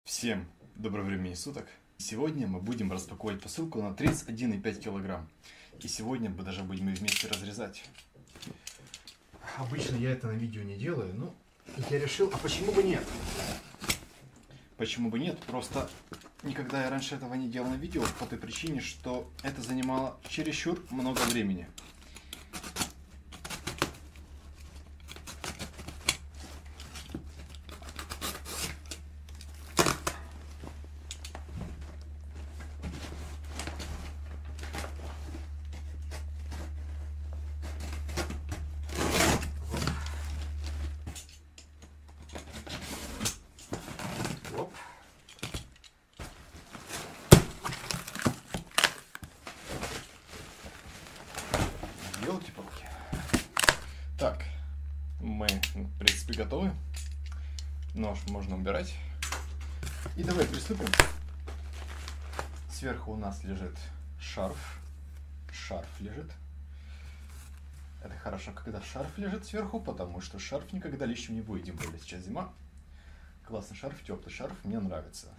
Всем доброго времени суток. Сегодня мы будем распаковывать посылку на 31,5 килограмм. И сегодня мы даже будем вместе разрезать. Обычно я это на видео не делаю, но я решил, а почему бы нет? Почему бы нет? Просто никогда я раньше этого не делал на видео по той причине, что это занимало чересчур много времени. Ёлки-палки. Так, мы, в принципе, готовы. Нож можно убирать. И давай приступим. Сверху у нас лежит шарф. Шарф лежит. Это хорошо, когда шарф лежит сверху, потому что шарф никогда лишним не будет, тем более сейчас зима. Классный шарф, теплый шарф, мне нравится.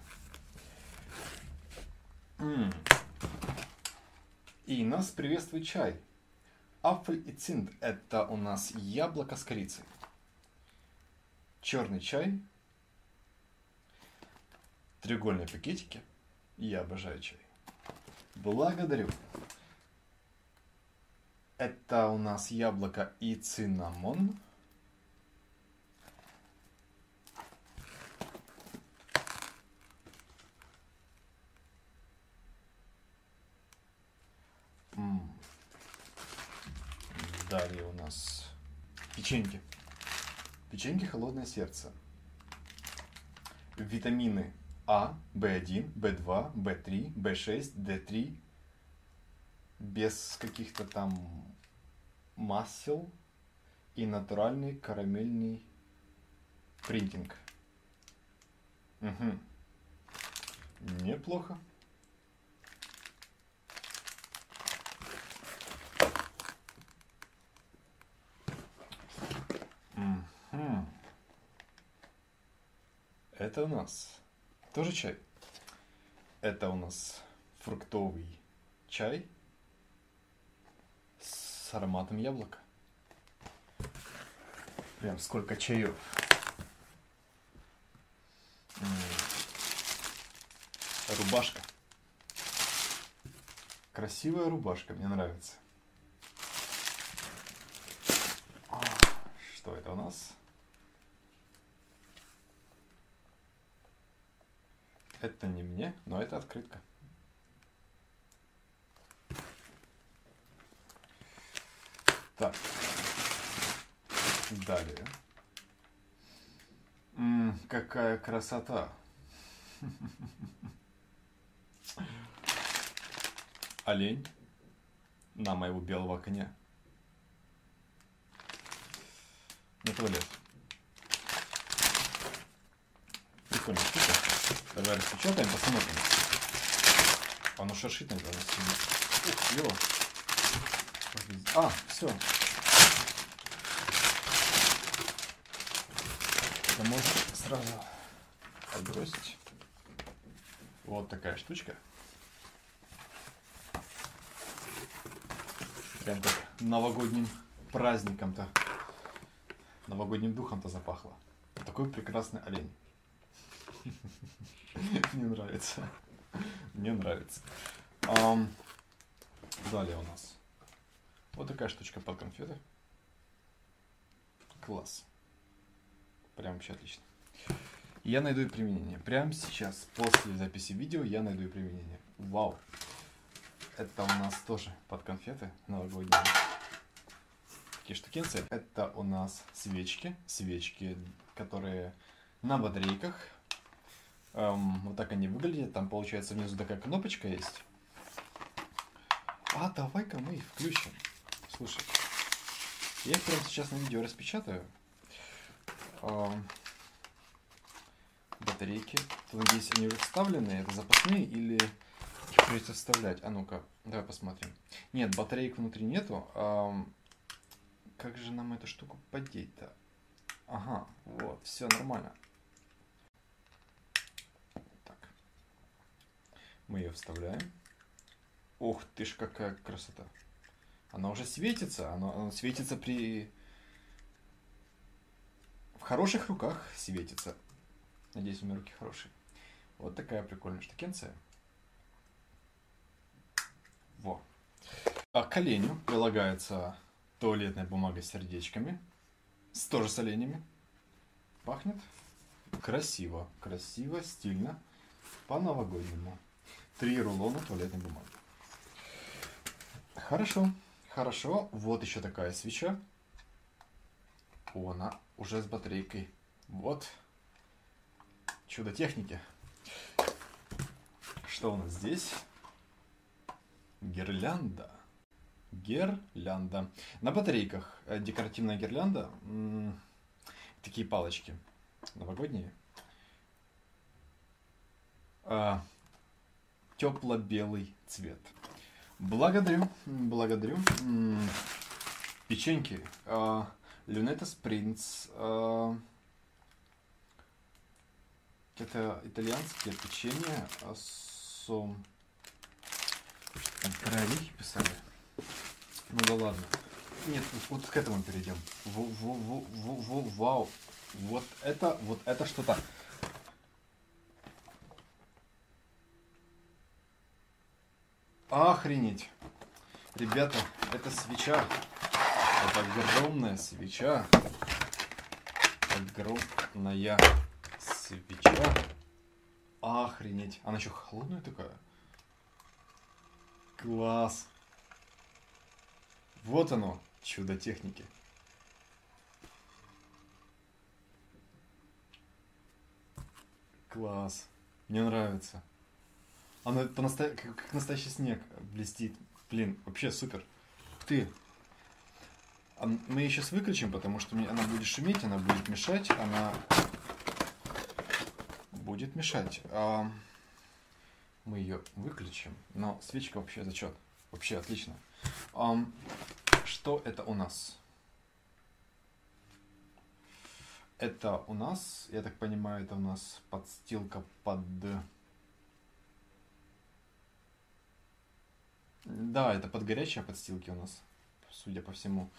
И нас приветствует чай. Апфель и Zimt – это у нас яблоко с корицей. Черный чай. Треугольные пакетики. Я обожаю чай. Благодарю. Это у нас яблоко и цинамон. Далее у нас печеньки. Печеньки холодное сердце. Витамины А, В1, В2, В3, В6, Д3. Без каких-то там масел. И натуральный карамельный принтинг. Угу. Неплохо. Это у нас тоже чай. Это у нас фруктовый чай с ароматом яблока. Прям сколько чаев. Рубашка. Красивая рубашка, мне нравится. Что это у нас? Это не мне, но это открытка. Так. Далее. Какая красота. Олень на моего белого коня. На туалет. Прикольная штука. Давай распечатаем, посмотрим. Оно шершит иногда. Ух, его. Все. Это можно сразу отбросить. Вот такая штучка. Прям как новогодним праздником-то. Новогодним духом-то запахло. Такой прекрасный олень. Мне нравится. Мне нравится. Далее у нас вот такая штучка под конфеты. Класс. Прям вообще отлично. Я найду и применение. Прямо сейчас, после записи видео, я найду и применение. Вау. Это у нас тоже под конфеты новогодние. Такие штукенцы. Это у нас свечки. Свечки, которые на батарейках. Вот так они выглядят. Там получается внизу такая кнопочка есть. Давай-ка мы их включим. Слушай, я их прямо сейчас на видео распечатаю. Батарейки. Надеюсь, они уже вставлены. Это запасные или их придется вставлять? А ну-ка, давай посмотрим. Нет, батареек внутри нету. Как же нам эту штуку подеть-то? Ага, вот, все нормально. Мы ее вставляем. Ух ты ж, какая красота. Она уже светится. Она светится при... В хороших руках светится. Надеюсь, у меня руки хорошие. Вот такая прикольная штукенция. Во. А к оленю прилагается туалетная бумага с сердечками. Тоже с оленями. Пахнет красиво. Красиво, стильно. По-новогоднему. 3 рулона туалетной бумаги. Хорошо. Хорошо. Вот еще такая свеча. О, она уже с батарейкой. Вот. Чудо техники. Что у нас здесь? Гирлянда. Гирлянда. На батарейках декоративная гирлянда. Такие палочки новогодние. Тепло-белый цвет. Благодарю. Благодарю. Печеньки. Люнетас Принц. Это итальянские печенья. Про орехи писали. Ну да ладно. Нет, вот к этому перейдем. Вау. Вот это что-то. Охренеть. Ребята, это свеча. Это огромная свеча. Огромная свеча. Охренеть. Она еще холодная такая. Класс. Вот оно, чудо техники. Класс. Мне нравится. Она как настоящий снег блестит. Блин, вообще супер. Ух ты. Мы ее сейчас выключим, потому что она будет шуметь, она будет мешать. Она будет мешать. Мы ее выключим. Но свечка вообще зачет. Вообще отлично. Что это у нас? Это у нас, я так понимаю, это у нас подстилка под... Да, это под горячие подстилки у нас, судя по всему.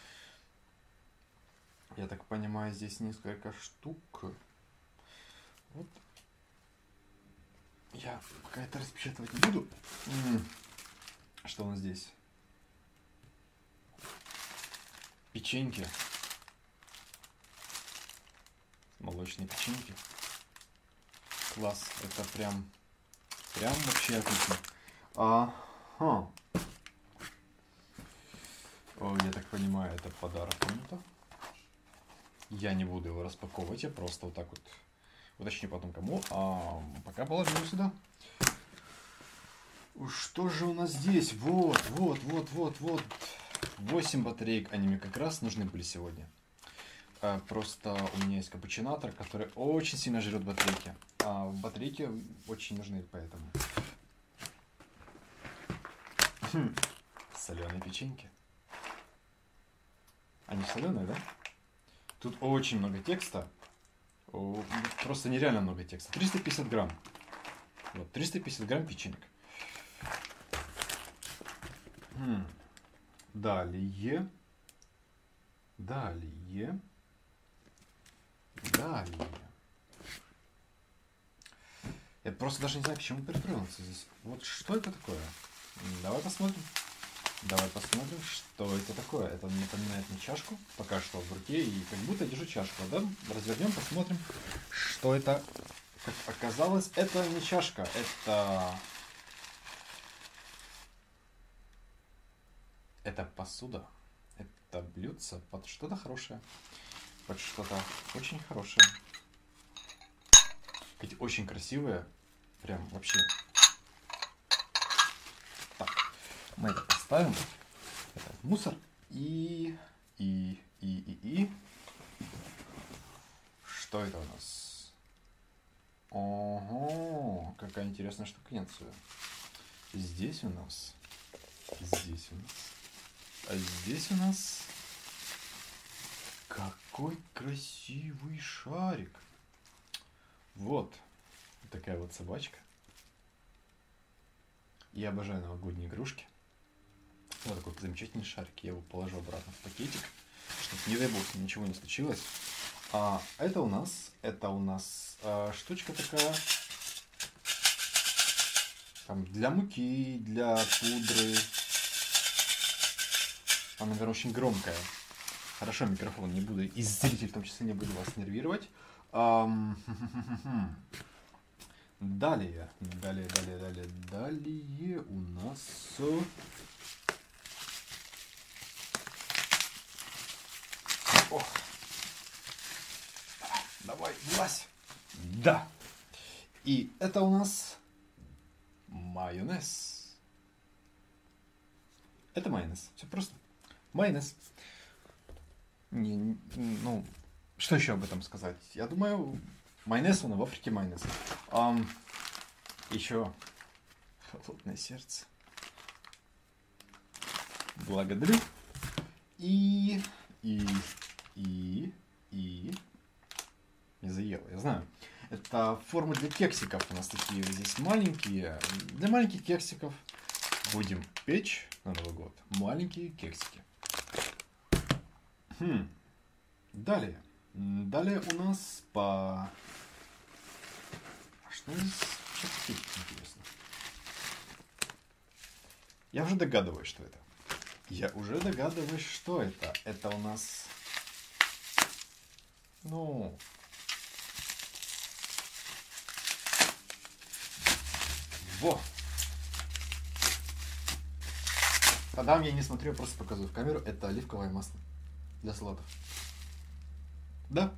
Я так понимаю, здесь несколько штук. Вот. Я пока это распечатывать не буду. Что у нас здесь? Печеньки. Молочные печеньки. Класс. Это прям вообще отлично. Ага. О, я так понимаю, это подарок кому-то. Я не буду его распаковывать, я просто вот так вот уточню потом кому. Пока положу сюда. Что же у нас здесь? Вот. 8 батареек, они мне как раз нужны были сегодня. Просто у меня есть капучинатор, который очень сильно жрет батарейки. А батарейки очень нужны, поэтому. Соленые печеньки. Они соленые, да? Тут очень много текста. Просто нереально много текста. 350 грамм. Вот, 350 грамм печенек. Далее. Я просто даже не знаю, к чему прикрылся здесь. Вот что это такое? Давай посмотрим. Что это такое. Это мне напоминает мне чашку. Пока что в руке. И как будто держу чашку. Да? Развернем, посмотрим, что это. Как оказалось, это не чашка. Это посуда. Это блюдце под что-то хорошее. Под что-то очень хорошее. Эти очень красивые. Прям вообще. Так. Мы это поставим. Это мусор. И. Что это у нас? Ого, какая интересная штукенция. Здесь у нас. А здесь у нас какой красивый шарик. Вот такая вот собачка. Я обожаю новогодние игрушки. Вот такой замечательный шарик. Я его положу обратно в пакетик, чтобы, не дай бог, ничего не случилось. А это у нас штучка такая. Там для муки, для пудры. Она, наверное, очень громкая. Хорошо, микрофон не буду, и зритель в том числе не буду вас нервировать. Далее у нас... Ох. Давай, влазь. Да. И это у нас майонез. Это майонез. Все просто. Майонез. Ну, что еще об этом сказать? Я думаю, майонез, он в Африке майонез. Еще холодное сердце. Благодарю. И не заело, я знаю. Это формы для кексиков. У нас такие здесь маленькие. Для маленьких кексиков будем печь на Новый год маленькие кексики. Далее у нас по... Что здесь? Что интересно? Я уже догадываюсь, что это. Это у нас... Ну... Во! Адам я не смотрю, я просто показываю в камеру. Это оливковое масло для салатов. Да?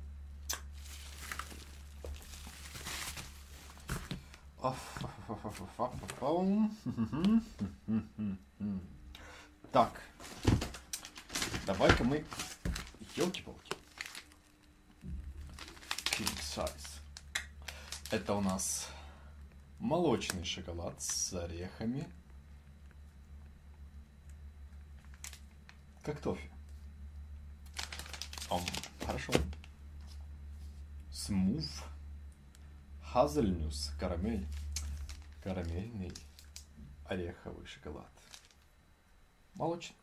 Так. Давай-ка мы... Ёлки-палки. King size. Это у нас молочный шоколад с орехами. Как тофи. Хорошо. Смув. Хазельнус. Карамель. Карамельный ореховый шоколад. Молочный.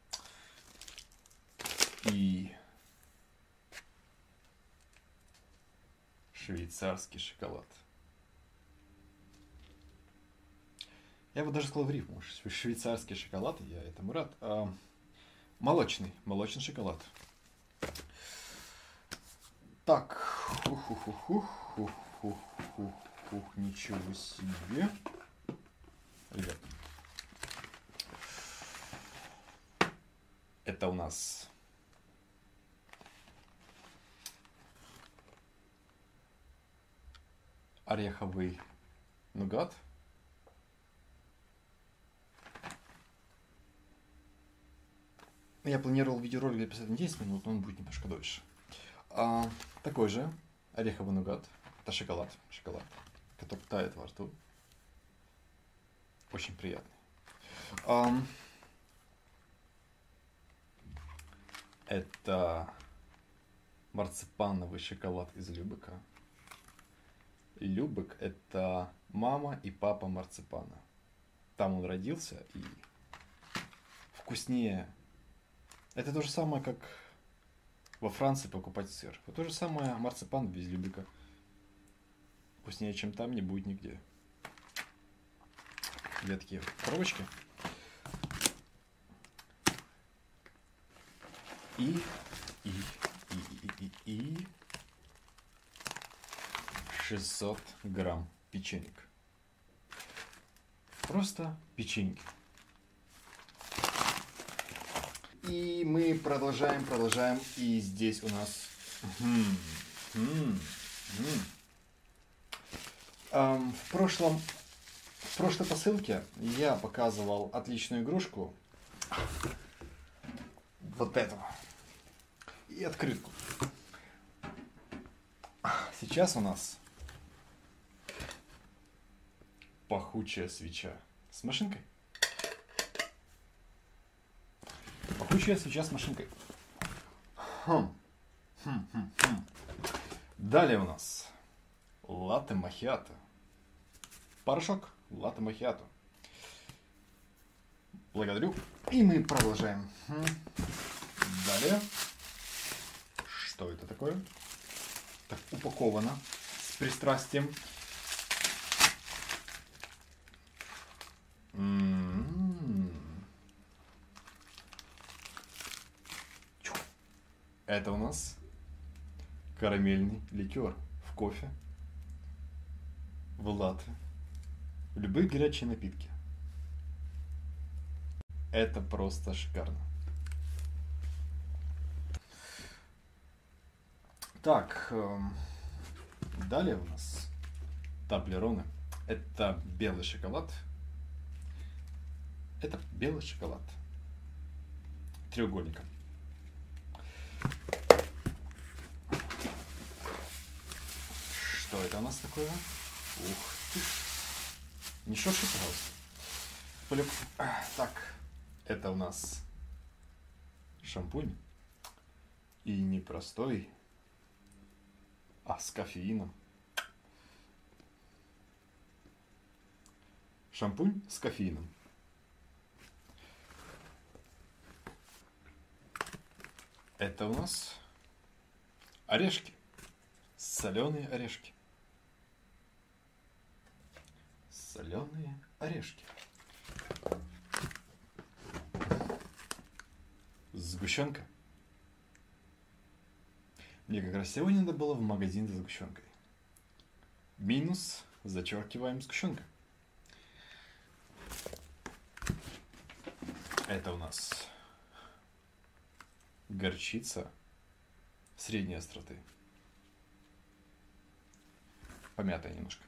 И швейцарский шоколад. Я бы даже сказал в рифму. Швейцарский шоколад, я этому рад. Молочный шоколад. Так. Ничего себе. Ребят. Это у нас ореховый нугат. Я планировал видеоролик записать на 10 минут, но он будет немножко дольше. Такой же ореховый нугат. Это шоколад, который тает во рту. Очень приятный. Это марципановый шоколад из Любека. Любек — это мама и папа марципана. Там он родился, и вкуснее. Это то же самое, как во Франции покупать сыр. Вот то же самое марципан без Любека. Вкуснее, чем там, не будет нигде. Две такие коробочки. И 600 грамм печенек. Просто печеньки. И мы продолжаем. И здесь у нас... В прошлой посылке я показывал отличную игрушку. Вот эту. И открытку. Сейчас у нас пахучая свеча с машинкой. Пахучая свеча с машинкой. Далее у нас латте махиато. Порошок латте махиато. Благодарю. И мы продолжаем. Далее. Что это такое? Так, упаковано с пристрастием. Это у нас карамельный ликер в кофе, в латте, в любые горячие напитки. Это просто шикарно. Так, далее у нас таблероны. Это белый шоколад. Это белый шоколад треугольником. Что это у нас такое? Ух ты! Не шурши, пожалуйста. Так, это у нас шампунь. И не простой, а с кофеином. Шампунь с кофеином. Это у нас орешки. Соленые орешки. Соленые орешки. Сгущенка. Мне как раз сегодня надо было в магазин за сгущенкой. Минус, зачеркиваем, сгущенка. Это у нас горчица средней остроты. Помятая немножко.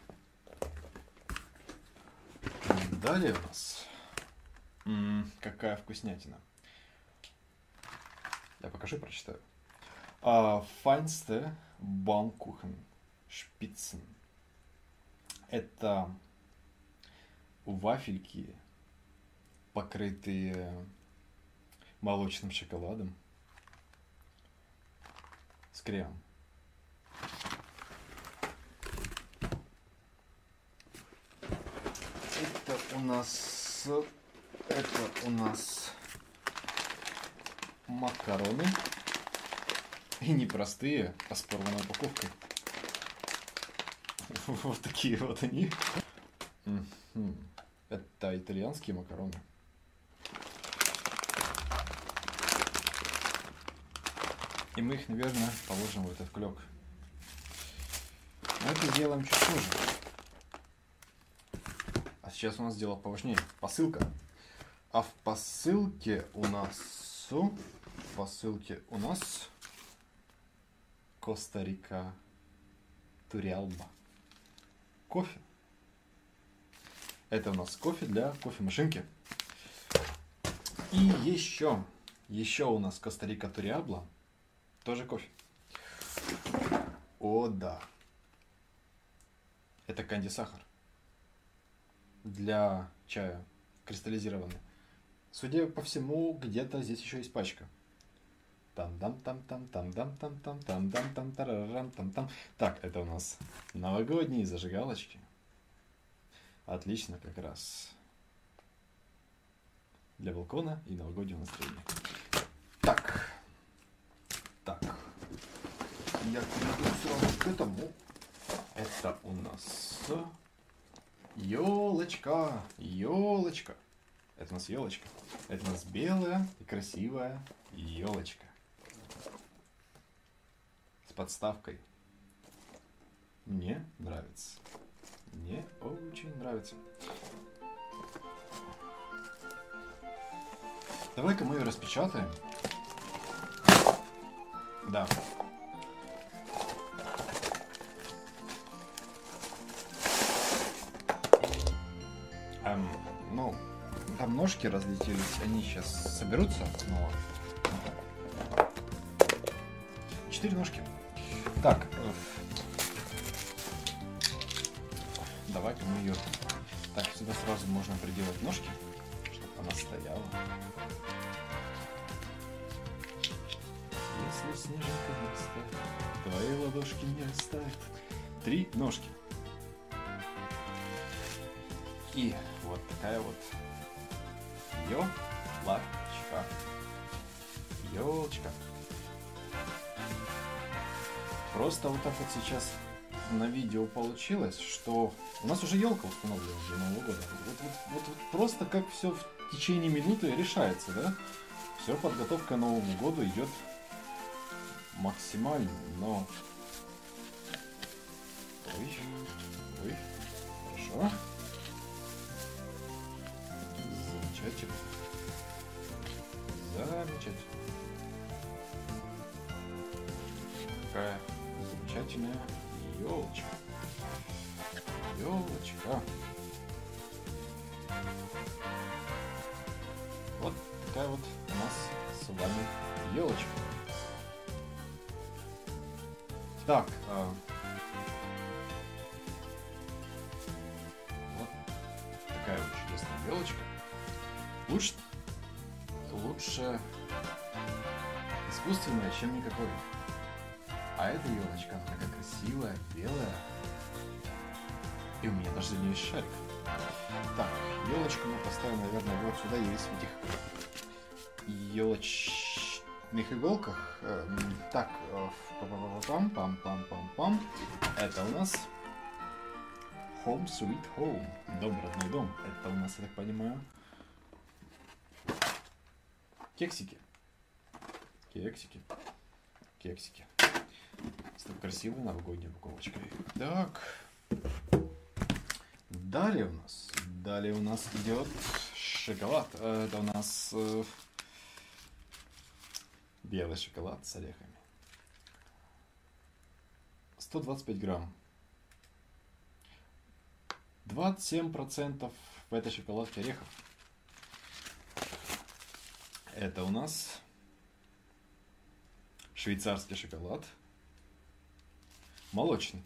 Далее у нас какая вкуснятина. Я покажу и прочитаю. Feinste Baumkuchen Spitzen. Это вафельки, покрытые молочным шоколадом с кремом. Это у нас макароны. И не простые, а с порванной упаковкой. Вот такие вот они. Это итальянские макароны. И мы их, наверное, положим в этот клёк. Но это сделаем чуть позже. А сейчас у нас дело поважнее. Посылка. А в посылке у нас... Коста-Рика Туриалба. Кофе. Это у нас кофе для кофемашинки. И еще у нас Коста-Рика Туриалба. Тоже кофе. О, да. Это канди-сахар. Для чая. Кристаллизированный. Судя по всему, где-то здесь еще есть пачка. Там-дам-там-там-там-дам-там-там-там-дам-там-тарарам-там-там. Так, это у нас новогодние зажигалочки. Отлично, как раз для балкона и новогоднего настроения. Так. Я перейду сразу к этому. Это у нас елочка. Это у нас елочка. Это у нас белая и красивая елочка. С подставкой. Мне нравится. Мне очень нравится. Давай-ка мы ее распечатаем. Да. Ну, там ножки разлетелись, они сейчас соберутся снова. 4 ножки. Так, давай-ка мы ее... Так, сюда сразу можно приделать ножки, чтобы она стояла. Если снежинка не растает, твои ладошки не растают. 3 ножки. И вот такая вот Елочка. Елочка. Просто вот так вот сейчас на видео получилось, что у нас уже елка установлена для Нового года. Вот просто как все в течение минуты решается, да? Все, подготовка к Новому году идет максимально, но... Ой, хорошо. Замечательно. Замечательно. Какая замечательная елочка. Елочка. Вот такая вот у нас с вами елочка. Так, вот такая вот чудесная елочка. Лучше искусственная, чем никакой. А эта елочка, она такая красивая, белая. И у меня даже за нее есть шарик. Так, елочку мы поставим, наверное, вот сюда и весь в этих елочных иголках. Так, пам-пам-пам-пам-пам. Это у нас Home Sweet Home. Дом, родной дом. Это у нас, я так понимаю, кексики. Кексики. С такой красивой новогодней упаковочкой. Так. Далее у нас идет шоколад. Это у нас белый шоколад с орехами. 125 грамм. 27% в этой шоколадке орехов. Это у нас швейцарский шоколад. Молочный.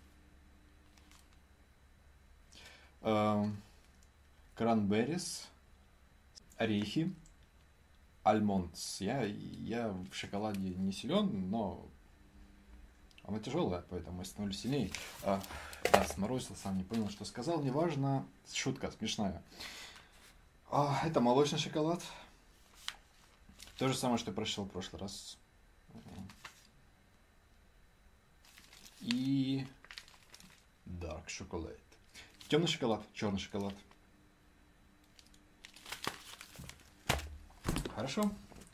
Кранберрис, орехи, альмондс. Я в шоколаде не силен, но она тяжелая, поэтому я становлюсь сильнее. Да, сморозил, сам не понял, что сказал. Неважно, шутка смешная. Это молочный шоколад. То же самое, что я прочитал в прошлый раз. И dark chocolate. Темный шоколад, черный шоколад. Хорошо.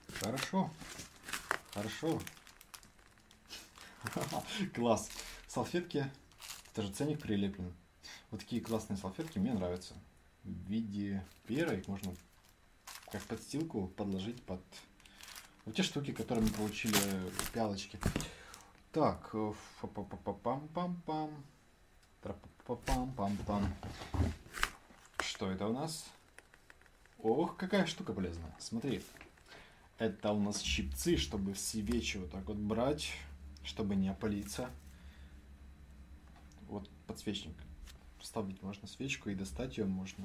Класс. Салфетки. Это же ценник прилеплен. Вот такие классные салфетки мне нравятся. В виде пера их можно как подстилку подложить под вот те штуки, которые мы получили, пялочки. Так. Пам-пам-пам-пам. Пам-пам-пам-пам. Что это у нас? Ох, какая штука полезная. Смотри. Это у нас щипцы, чтобы в свечи вот так вот брать, чтобы не опалиться. Вот подсвечник. Вставить можно свечку и достать ее можно.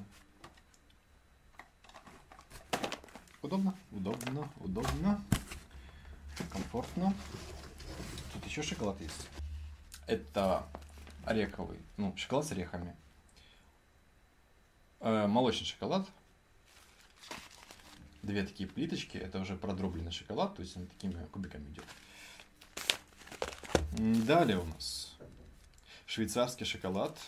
Удобно. Комфортно. Тут еще шоколад есть. Это ореховый, шоколад с орехами. Молочный шоколад. Две такие плиточки. Это уже продробленный шоколад, то есть он такими кубиками идет. Далее у нас швейцарский шоколад.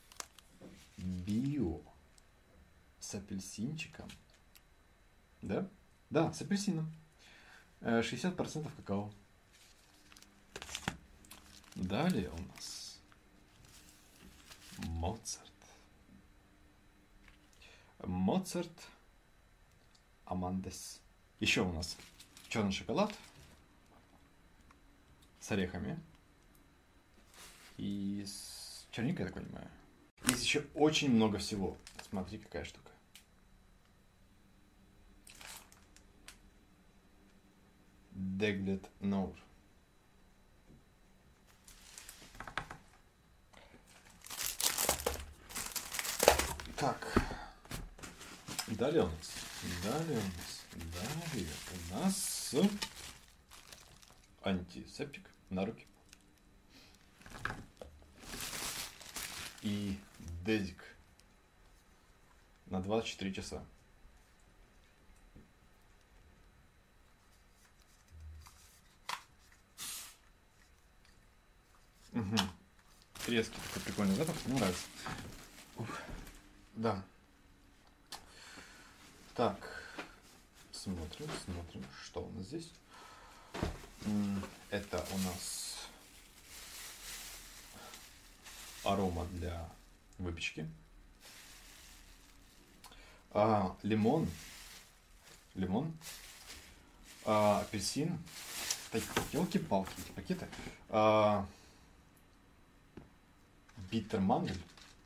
Био. С апельсинчиком. Да? Да, с апельсином. 60% какао. Далее у нас Моцарт Амандес. Еще у нас черный шоколад с орехами и с черникой, я так понимаю. Есть еще очень много всего. Смотри, какая штука. Деглет Нор. Так. Далее у нас антисептик на руки. И дезик на 24 часа. резкий такой прикольный запах, мне нравится. Ух. Да. Так, смотрим, что у нас здесь. Это у нас арома для выпечки. Лимон, апельсин. Елки-палки, эти пакеты. Биттер-мандель,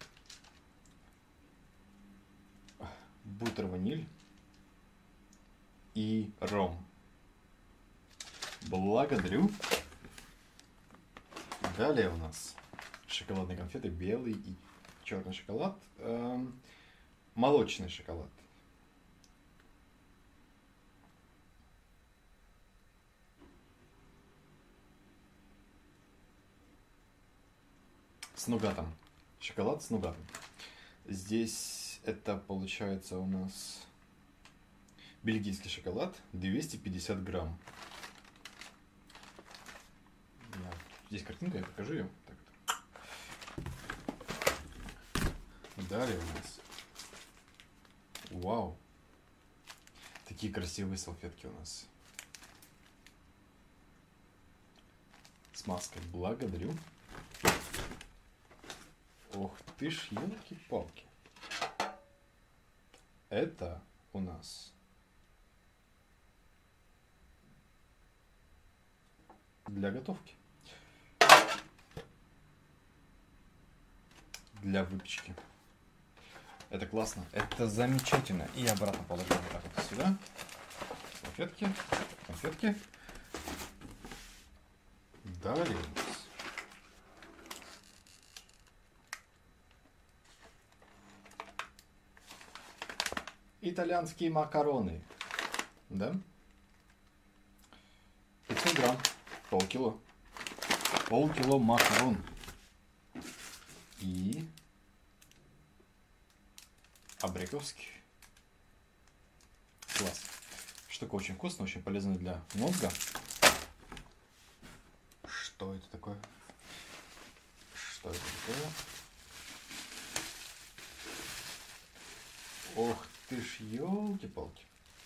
бутер-ваниль и ром. Благодарю. Далее у нас шоколадные конфеты, белый и черный шоколад, молочный шоколад. С нугатом. Шоколад с нугатом. Здесь это получается у нас бельгийский шоколад, 250 грамм. Здесь картинка, я покажу ее. Так. Далее у нас. Вау. Такие красивые салфетки у нас. С маской. Благодарю. Ох ты ж, елки-палки. Это у нас для готовки. Для выпечки. Это классно. Это замечательно. И обратно положим вот так вот сюда. Конфетки. Конфетки. Далее у нас итальянские макароны. Да? 500 грамм. Полкило. Полкило макарон. И абрикоски. Класс. Штука очень вкусная, очень полезная для мозга. Что это такое? Что это такое? Ох ты ж, елки-палки.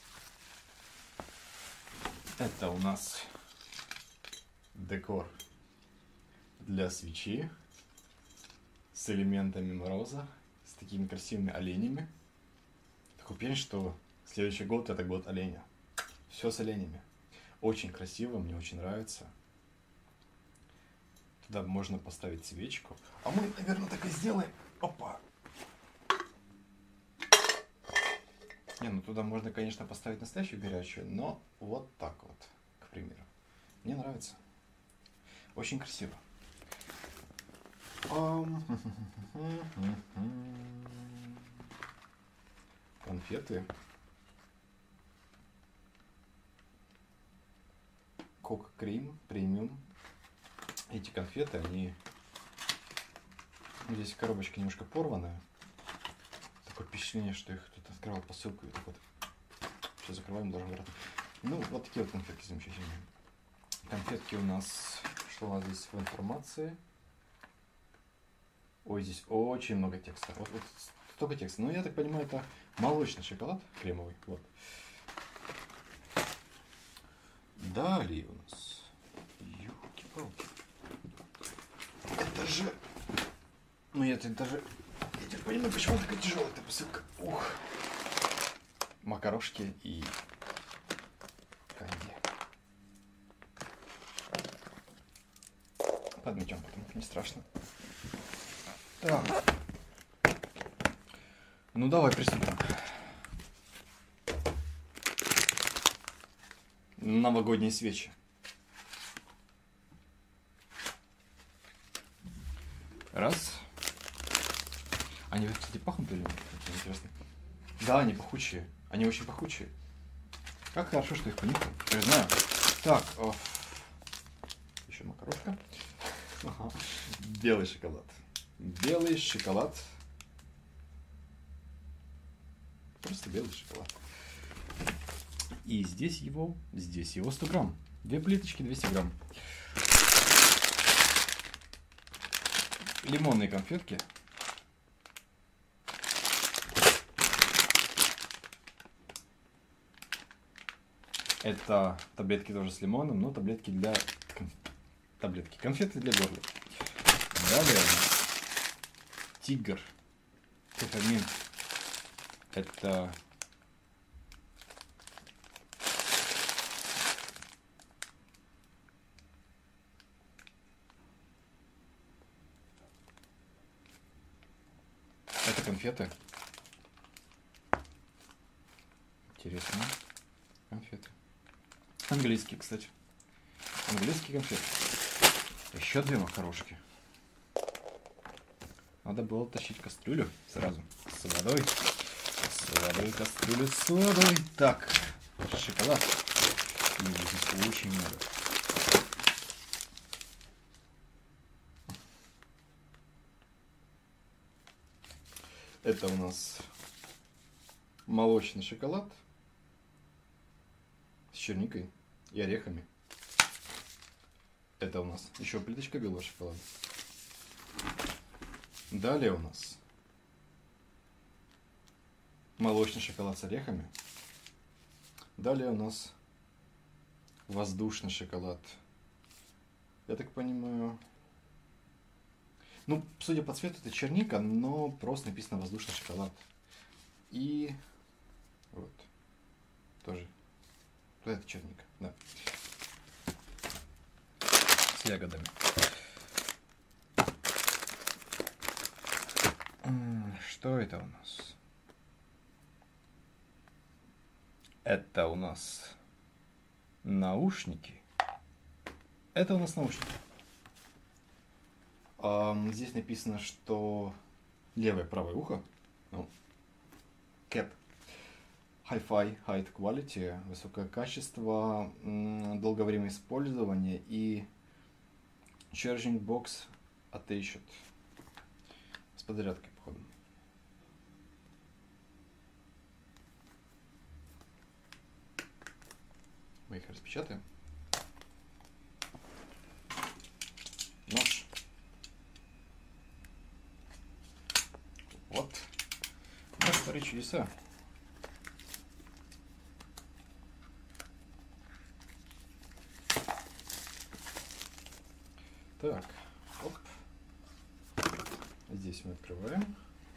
Это у нас декор для свечи с элементами мороза, с такими красивыми оленями. Такое впечатление, что следующий год это год оленя. Все с оленями. Очень красиво, мне очень нравится. Туда можно поставить свечку. А мы, наверное, так и сделаем. Опа! Не, ну туда можно, конечно, поставить настоящую горячую, но вот так вот, к примеру. Мне нравится. Очень красиво. Конфеты. Кока Крим премиум. Эти конфеты, они... Здесь коробочка немножко порванная. Такое впечатление, что их кто-то открывал посылку и так вот. Все закрываем, даже обратно. Ну, вот такие вот конфетки замечательные. Конфетки у нас... Что у нас здесь в информации? Ой, здесь очень много текста. Вот столько текста. Ну, я так понимаю, это молочный шоколад кремовый. Вот. Далее у нас... Ёлки-палки. Это же... Ну, я даже... Я теперь понимаю, почему такая тяжелая эта посылка. Ух. Макарошки и... канди. Подметем потом, не страшно. Так. Ну, давай приступим. Новогодние свечи. Раз. Они, кстати, пахнут или нет? Интересно. Да, они пахучие. Они очень пахучие. Как хорошо, что их понюхал. Я знаю. Так. Еще макарошка. Ага. Белый шоколад. Белый шоколад. Просто белый шоколад. И здесь его 100 грамм. 2 плиточки, 200 грамм. Лимонные конфетки. Это таблетки тоже с лимоном, но таблетки для... Таблетки. Конфеты для горла. Далее тигр. Пепперминт. Это... Это конфеты. Интересно. Конфеты. Английские, кстати. Английские конфеты. Еще две макарошки. Надо было тащить кастрюлю сразу. С водой. С водой, кастрюлю с водой. Так, шоколад. Его здесь очень много. Это у нас молочный шоколад с черникой и орехами. Это у нас еще плиточка белого шоколада. Далее у нас молочный шоколад с орехами. Далее у нас воздушный шоколад. Я так понимаю... Ну, судя по цвету, это черника, но просто написано воздушный шоколад. И вот. Тоже. Это черника, да. С ягодами. Что это у нас? Это у нас наушники. Это у нас наушники. Здесь написано, что левое, правое ухо. Ну, CAP. Hi-Fi, High Quality, высокое качество, долгое время использования и Charging Box Attached. С подзарядкой, походу. Мы их распечатаем. Нож. Вот. Нож творит чудеса. Так, оп. Здесь мы открываем.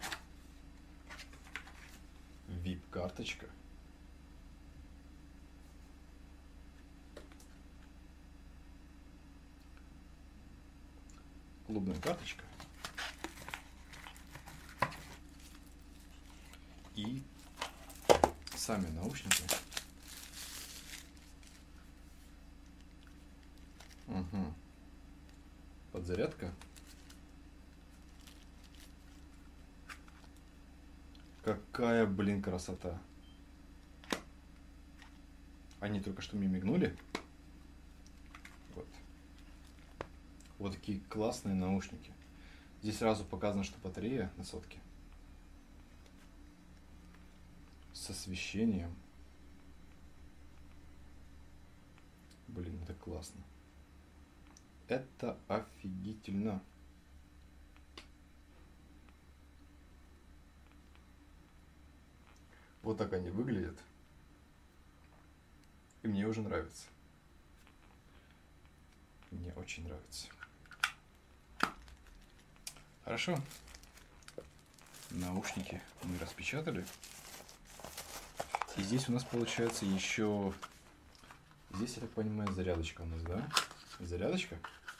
VIP-карточка. Клубная карточка. И сами наушники. Угу. Подзарядка. Какая, блин, красота. Они только что мне мигнули. Вот. Вот такие классные наушники. Здесь сразу показано, что батарея на сотке. С освещением. Блин, это классно. Это офигительно. Вот так они выглядят. И мне уже нравится. Мне очень нравится. Хорошо. Наушники мы распечатали. И здесь у нас получается еще... Здесь, я так понимаю, зарядочка у нас, да? Зарядочка.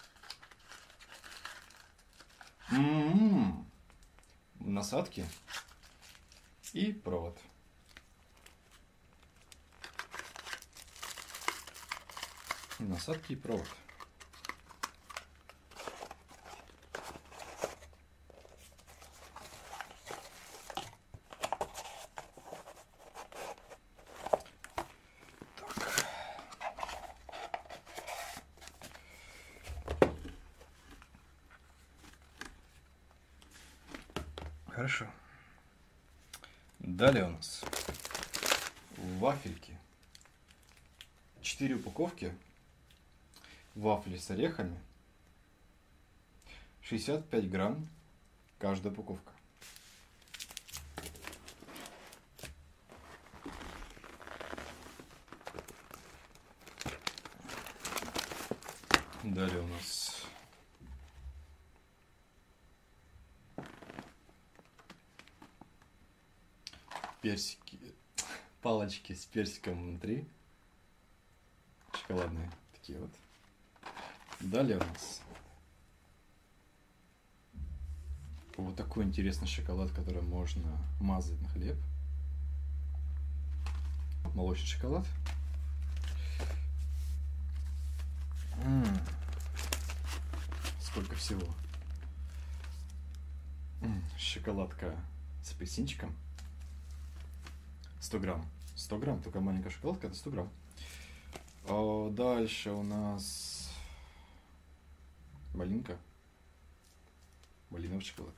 Насадки. И провод. Насадки и провод. Хорошо. Далее у нас вафельки. 4 упаковки. Вафли с орехами. 65 грамм каждая упаковка. Далее у нас персики, палочки с персиком внутри, шоколадные такие вот. Далее у нас вот такой интересный шоколад, который можно мазать на хлеб. Молочный шоколад. Сколько всего. Шоколадка с апельсинчиком. 100 грамм. 100 грамм, только маленькая шоколадка, это 100 грамм. А дальше у нас малинка. Малиновый шоколад.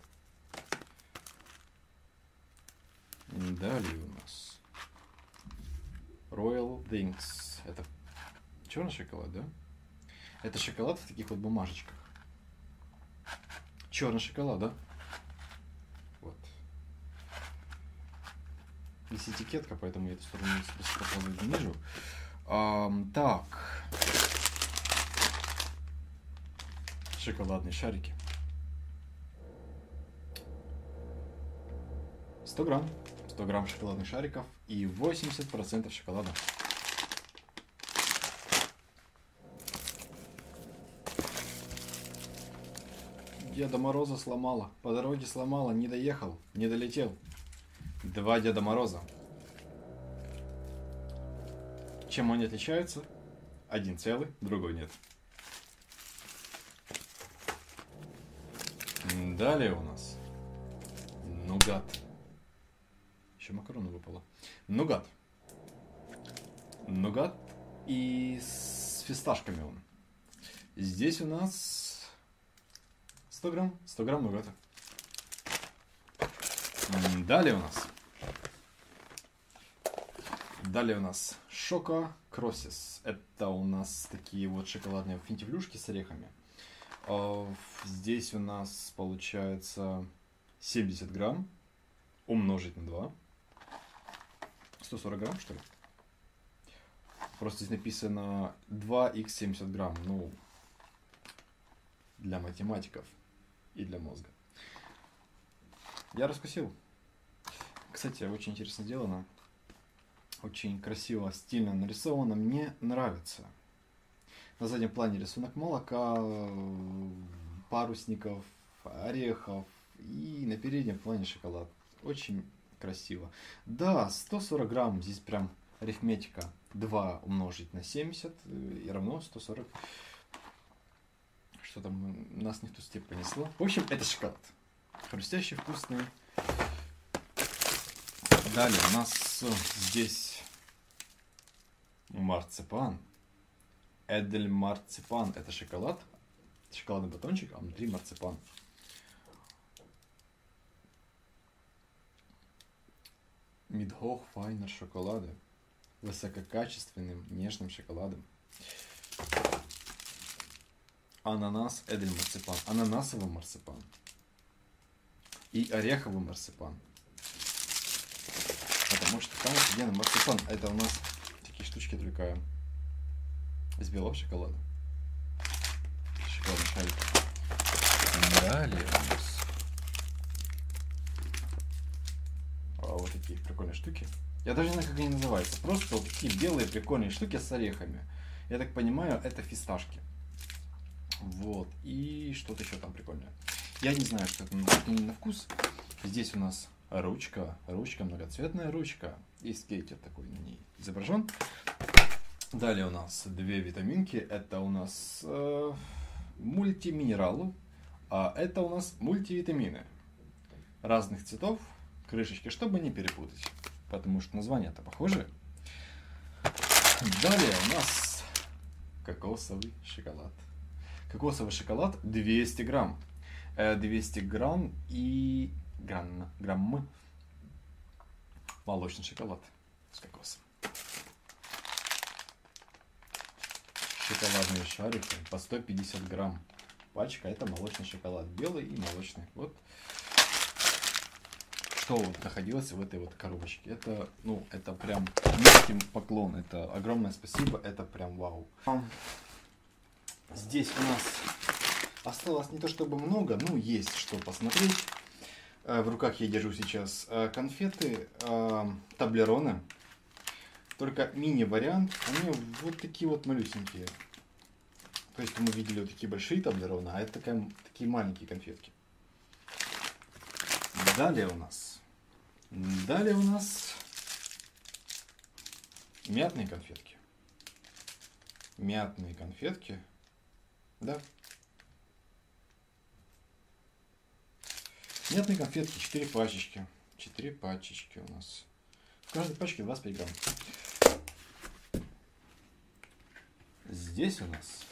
Далее у нас Royal Drinks. Это черный шоколад, да? Это шоколад в таких вот бумажечках. Черный шоколад, да? Вот. Здесь этикетка, поэтому я эту сторону не вижу. Так. Шоколадные шарики. 100 грамм. 100 грамм шоколадных шариков и 80% шоколада. Деда Мороза сломала. По дороге сломала, не доехал, не долетел. 2 Деда Мороза. Чем они отличаются? Один целый, другой нет. Далее у нас нугат. Еще макароны выпало. Нугат. Нугат и с фисташками он. Здесь у нас 100 грамм. 100 грамм нугата. Далее у нас Шоко Кроссис. Это у нас такие вот шоколадные финтифлюшки с орехами. Здесь у нас получается 70 грамм умножить на 2. 140 грамм, что ли? Просто здесь написано 2х 70 грамм. Ну, для математиков и для мозга. Я раскусил. Кстати, очень интересно сделано. Очень красиво, стильно нарисовано. Мне нравится. На заднем плане рисунок молока, парусников, орехов. И на переднем плане шоколад. Очень красиво. Да, 140 грамм. Здесь прям арифметика. 2 умножить на 70 и равно 140. Что там нас не в ту степь понесло. В общем, это шоколад. Хрустящий, вкусный. Далее у нас здесь марципан. Эдель марципан. Это шоколад. Шоколадный батончик, а внутри марципан. Мидхох Файнер шоколады. Высококачественным, нежным шоколадом. Ананас Эдель марципан. Ананасовый марципан. И ореховый марципан. Потому что там офигенный марципан. Это у нас такие штучки только из белого шоколада. Шоколадный шарик. Далее у нас вот такие прикольные штуки. Я даже не знаю, как они называются. Просто вот такие белые прикольные штуки с орехами. Я так понимаю, это фисташки. Вот. И что-то еще там прикольное. Я не знаю, что это на вкус. Здесь у нас ручка. Ручка, многоцветная ручка. И скейтер такой на ней изображен. Далее у нас 2 витаминки. Это у нас мультиминералы. А это у нас мультивитамины. Разных цветов. Крышечки, чтобы не перепутать. Потому что названия-то похожи. Далее у нас кокосовый шоколад. Кокосовый шоколад 200 грамм. 200 грамм и граммы молочный шоколад с кокосом. Шоколадные шарики по 150 грамм. пачка. Это молочный шоколад. Белый и молочный. Вот что вот находилось в этой вот коробочке. Это, ну, это прям низкий поклон. Это огромное спасибо. Это прям вау. Здесь у нас осталось не то чтобы много, но есть что посмотреть. В руках я держу сейчас конфеты Таблероне. Только мини-вариант. Они вот такие вот малюсенькие. То есть мы видели вот такие большие Таблероне, а это такие маленькие конфетки. Далее у нас мятные конфетки. Мятные конфетки. Да. Мятные конфетки, 4 пачечки. 4 пачечки у нас. В каждой пачке 25 грамм. Здесь у нас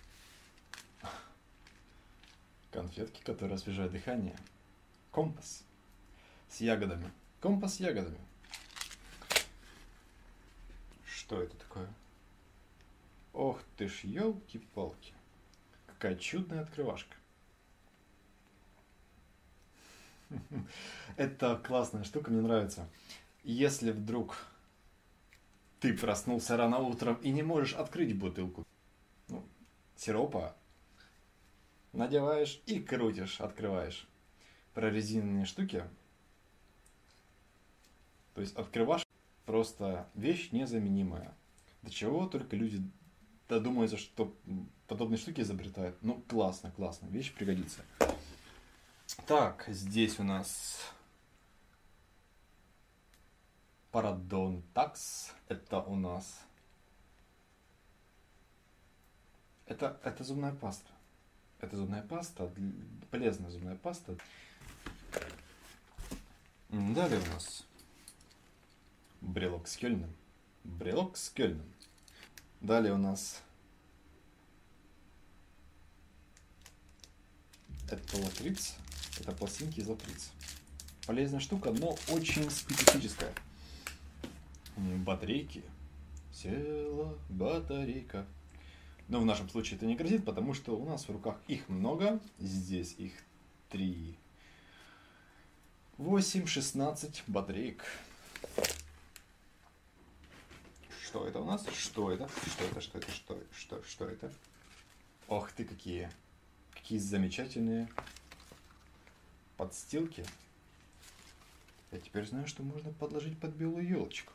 конфетки, которые освежают дыхание. Компас с ягодами. Компас с ягодами. Что это такое? Ох ты ж, елки-палки. Какая чудная открывашка. Это классная штука, мне нравится. Если вдруг ты проснулся рано утром и не можешь открыть бутылку сиропа, надеваешь и крутишь, открываешь. Прорезиненные штуки. То есть открывашка просто вещь незаменимая. До чего только люди додумаются, что подобные штуки изобретают. Ну, классно, классно. Вещь пригодится. Так, здесь у нас Парадон Такс. Это у нас... Это зубная паста. Это зубная паста. Полезная зубная паста. Далее у нас брелок с Кёльном. Брелок с Кёльном. Далее у нас это лакриц. Это пластинки из лакриц. Полезная штука, но очень специфическая. Батарейки. Села батарейка. Но в нашем случае это не грозит, потому что у нас в руках их много. Здесь их 3, 8, 16 батареек. Что это у нас? Что это? Что это? Что это? Что это? Ох ты, какие замечательные подстилки. Я теперь знаю, что можно подложить под белую елочку.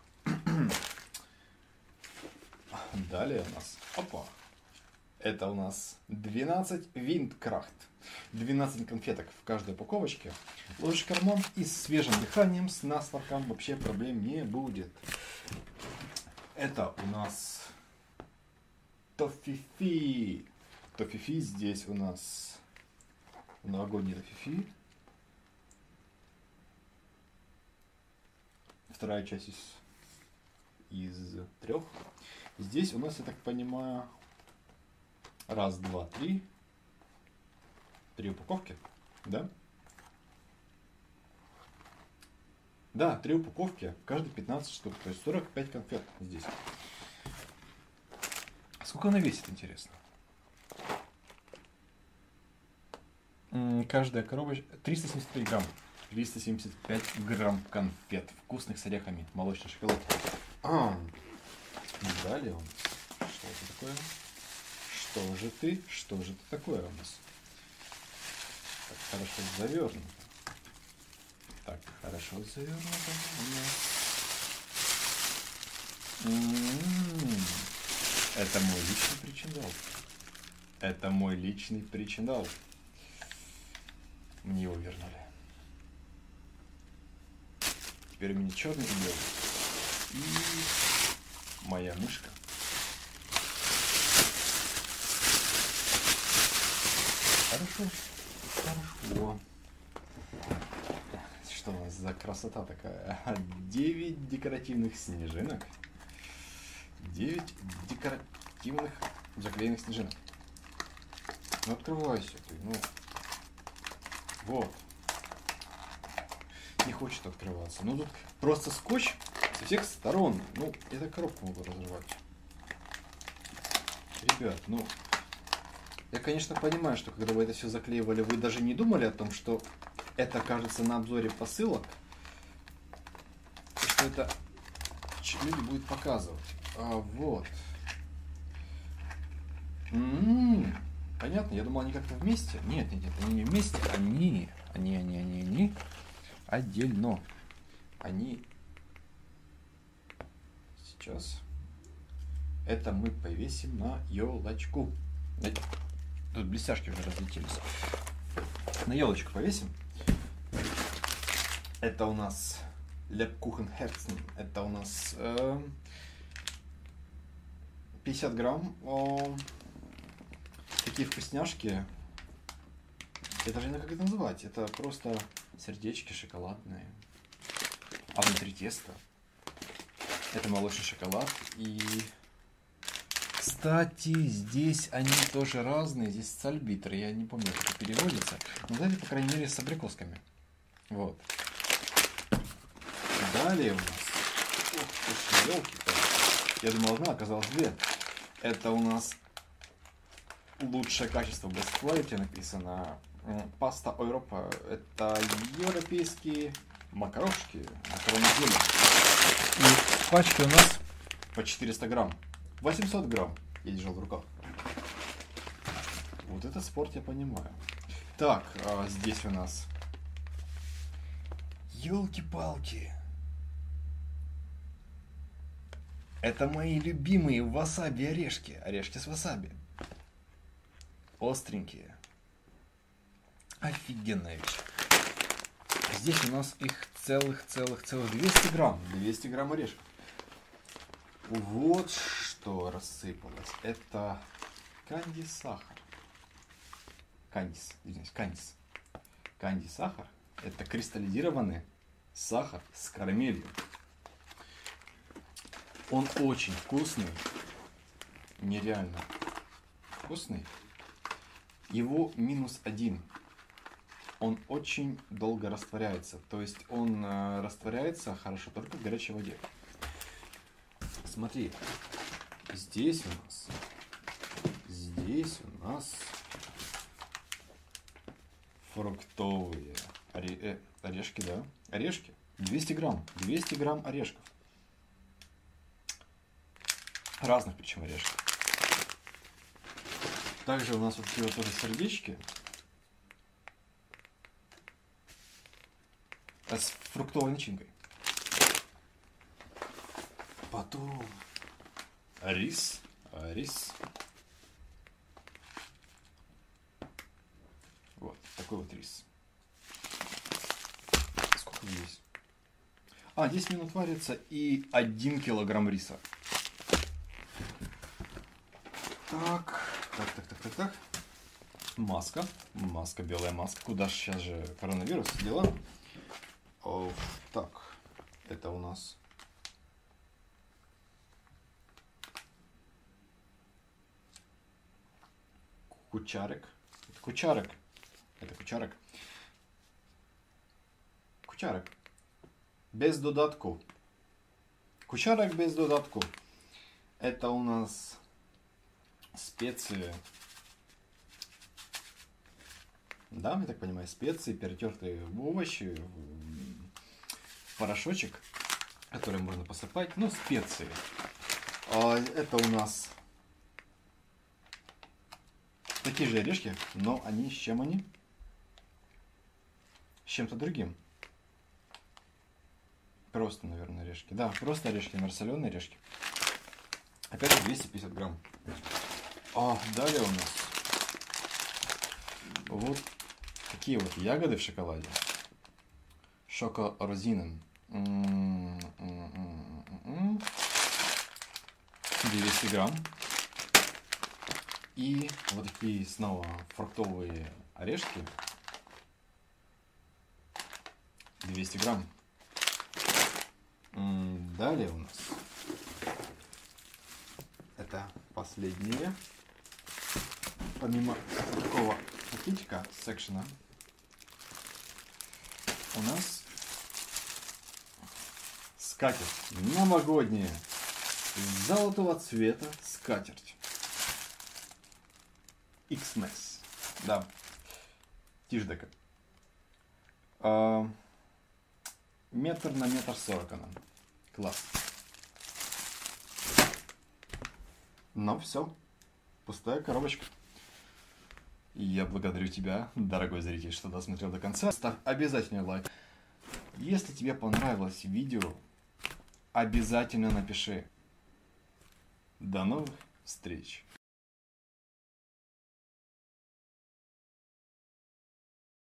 Далее у нас... Опа! Это у нас 12 Виндкрахт. 12 конфеток в каждой упаковочке. Ложишь в карман и с свежим дыханием, с насморком вообще проблем не будет. Это у нас Тофифи. Тофифи здесь у нас новогодний Тофифи. Вторая часть из 3. Здесь у нас, я так понимаю, 1, 2, 3. 3 упаковки, да? Да, 3 упаковки, каждый 15 штук, то есть 45 конфет здесь. Сколько она весит, интересно? Каждая коробочка 375 грамм. 375 грамм конфет, вкусных с орехами, молочный шоколад. Далее у нас, что это такое? Что же ты такое у нас? Так хорошо завернуто. Так хорошо завернуто у нас. Это мой личный причиндал. Это мой личный причиндал. Мне его вернули. Теперь у меня черный и белый. И моя мышка. Хорошо. Хорошо. Что у нас за красота такая? 9 декоративных снежинок. 9 декоративных заклеенных снежинок. Ну открывайся ты, ну. Вот. Не хочет открываться. Ну тут просто скотч со всех сторон. Ну, я так коробку могу разорвать. Ребят, ну. Я, конечно, понимаю, что когда вы это все заклеивали, вы даже не думали о том, что это кажется на обзоре посылок, что это люди будут показывать. Вот. Понятно, я думал, они как-то вместе. Нет, они не вместе, они отдельно. Они сейчас. Это мы повесим на елочку. Тут блестяшки уже разлетелись. На елочку повесим. Это у нас Lebkuchenherzen. Это у нас 50 грамм. Такие вкусняшки. Я даже не знаю, как это называть. Это просто сердечки шоколадные. А внутри тесто. Это молочный шоколад. И, кстати, здесь они тоже разные. Здесь сальбитр. Я не помню, как это переводится. Но далее, по крайней мере, с абрикосками. Вот. Далее у нас... Ох, слушай, елки-то. Я думал, одна, оказалось две. Это у нас лучшее качество, best quality написано. Паста Европа. Это европейские макарошки. Макароны изделия. И в пачке у нас по 400 грамм. 800 грамм я держал в руках. Вот это спорт, я понимаю. Так, здесь у нас... Ёлки-палки. Это мои любимые васаби орешки. Орешки с васаби. Остренькие. Офигенная вещь. Здесь у нас их целых 200 грамм. 200 грамм орешков. Вот что рассыпалось. Это канди-сахар. Кандис. Канди-сахар. Это кристаллизированный сахар с карамелью. Он очень вкусный. Нереально вкусный. Его -1. Он очень долго растворяется. То есть он растворяется хорошо только в горячей воде. Смотри. Здесь у нас фруктовые орешки, да? Орешки. 200 грамм. 200 грамм орешков. Разных причем орешков. Также у нас вот такие вот тоже сердечки. С фруктовой начинкой. Потом рис. Вот такой вот рис. Сколько здесь? 10 минут варится и 1 килограмм риса. Так. Маска, белая маска. Куда же сейчас же коронавирус? Дела. Так, это у нас кучарик. Это кучарик. Без додатку. Кучарик без додатку. Это у нас специи. Да, я так понимаю, специи, перетертые овощи, порошочек, который можно посыпать. Ну, специи. Это у нас такие же орешки, но они с чем они? С чем-то другим. Просто, наверное, орешки. Да, просто орешки, марсоленые орешки. Опять же 250 грамм. Далее у нас вот такие вот ягоды в шоколаде. Шокорозинен. 200 грамм. И вот такие снова фруктовые орешки. 200 грамм. Далее у нас это последнее. Помимо такого пакетика, секшена, у нас скатерть новогодняя, золотого цвета скатерть. X-Max. Да. Тиждека. Метр на 1,40 м она. Класс. Ну все. Пустая коробочка. И я благодарю тебя, дорогой зритель, что досмотрел до конца. Ставь обязательно лайк. Если тебе понравилось видео, обязательно напиши. До новых встреч!